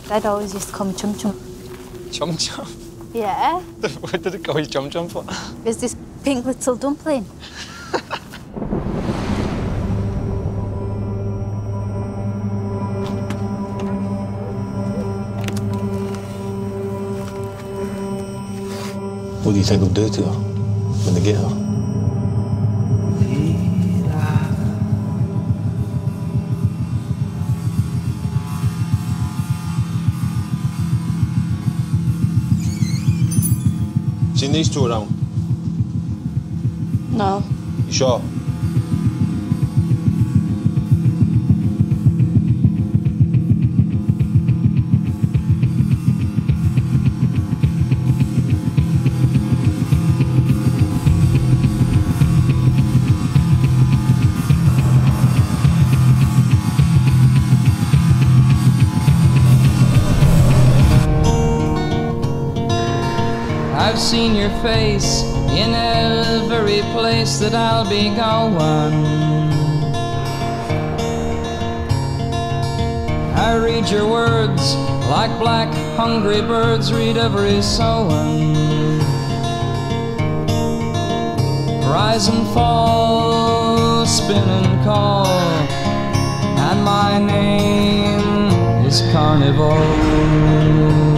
Dad always used to call me Chum Chum. Chum Chum? Yeah. What did it call you Chum Chum for? There's this pink little dumpling. What do you think they'll do to her when they get her? Seen these two around? No. You sure? I've seen your face in every place that I'll be going. I read your words like black hungry birds read every sowing. Rise and fall, spin and call, and my name is Carnival.